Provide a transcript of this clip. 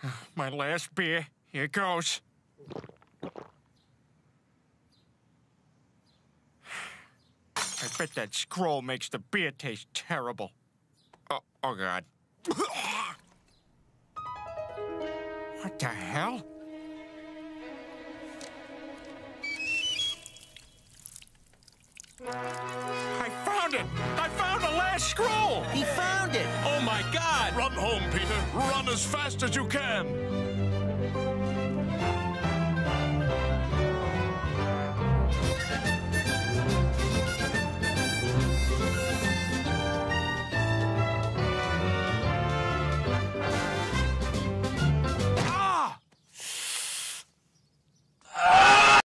My last beer. Here goes. I bet that scroll makes the beer taste terrible. Oh God. What the hell? I found it! I found the last scroll! He found it! Oh my God! Run home, Peter. Run as fast as you can.